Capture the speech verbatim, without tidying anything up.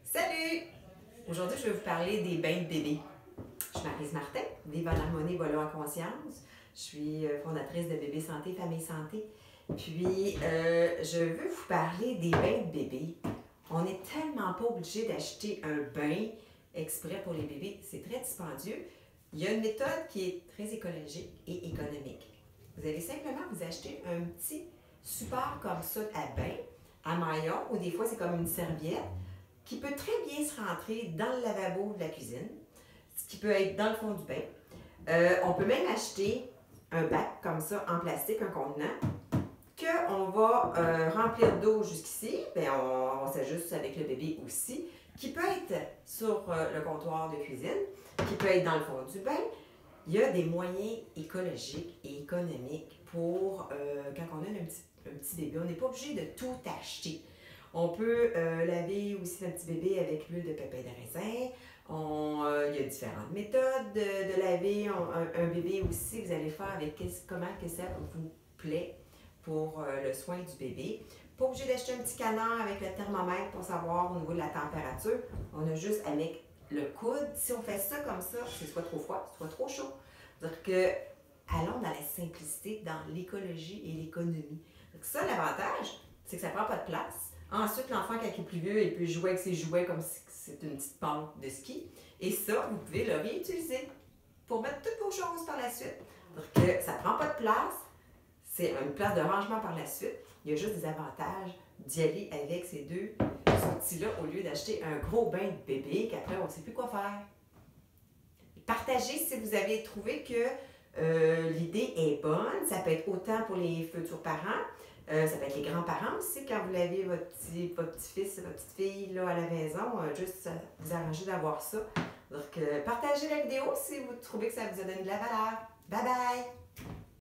Salut! Aujourd'hui, je vais vous parler des bains de bébé. Je suis Maryse Martin, Vive en harmonie, voilà en conscience. Je suis fondatrice de Bébé Santé, Famille Santé. Puis, euh, je veux vous parler des bains de bébé. On n'est tellement pas obligé d'acheter un bain exprès pour les bébés. C'est très dispendieux. Il y a une méthode qui est très écologique et économique. Vous allez simplement vous acheter un petit support comme ça à bain, à maillon, ou des fois c'est comme une serviette, qui peut très bien se rentrer dans le lavabo de la cuisine, ce qui peut être dans le fond du bain. Euh, on peut même acheter un bac comme ça en plastique, un contenant, qu'on va euh, remplir d'eau jusqu'ici, bien on, on s'ajuste avec le bébé aussi, qui peut être sur euh, le comptoir de cuisine, qui peut être dans le fond du bain. Il y a des moyens écologiques et économiques pour euh, quand on a un petit, un petit bébé. On n'est pas obligé de tout acheter. On peut euh, laver aussi notre petit bébé avec l'huile de pépins de raisin. On, euh, il y a différentes méthodes de, de laver on, un, un bébé aussi. Vous allez faire avec comment que ça vous plaît pour euh, le soin du bébé. Pas obligé d'acheter un petit canard avec le thermomètre pour savoir au niveau de la température. On a juste à mettre le coude. Si on fait ça comme ça, c'est soit trop froid, soit trop chaud. C'est-à-dire que allons dans la simplicité, dans l'écologie et l'économie. Ça, l'avantage, c'est que ça ne prend pas de place. Ensuite, l'enfant, quand il est plus vieux, il peut jouer avec ses jouets comme si c'était une petite pente de ski. Et ça, vous pouvez le réutiliser pour mettre toutes vos choses par la suite. C'est-à-dire que ça ne prend pas de place. C'est une place de rangement par la suite. Il y a juste des avantages d'y aller avec ces deux outils-là au lieu d'acheter un gros bain de bébé qu'après, on ne sait plus quoi faire. Partagez si vous avez trouvé que euh, l'idée est bonne. Ça peut être autant pour les futurs parents, euh, ça peut être les grands-parents aussi, quand vous lavez votre petit, votre petit-fils, votre petite-fille là, à la maison, euh, juste euh, vous arranger d'avoir ça. Donc, euh, partagez la vidéo si vous trouvez que ça vous a donné de la valeur. Bye bye!